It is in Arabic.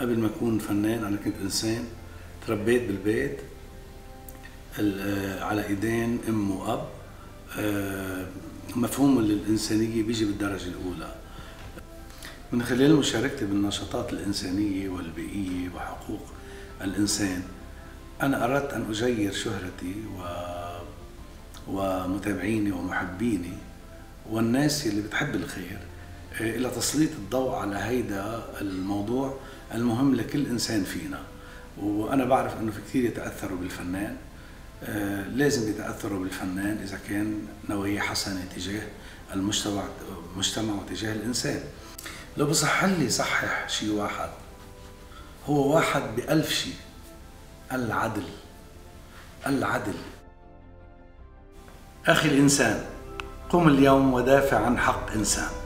قبل ما أكون فنان أنا كنت إنسان، تربيت بالبيت على إيدين أم وأب. مفهوم الإنسانية بيجي بالدرجة الأولى من خلال مشاركتي بالنشاطات الإنسانية والبيئية وحقوق الإنسان. أنا أردت أن أجير شهرتي ومتابعيني ومحبيني والناس اللي بتحب الخير إلى تسليط الضوء على هيدا الموضوع المهم لكل إنسان فينا. وأنا بعرف أنه في كثير يتأثروا بالفنان، لازم يتأثروا بالفنان إذا كان نوايا حسنة تجاه المجتمع وتجاه الإنسان. لو بصح لي صحح شيء واحد، هو واحد ب1000 شيء: العدل. العدل. أخي الإنسان، قم اليوم ودافع عن حق إنسان.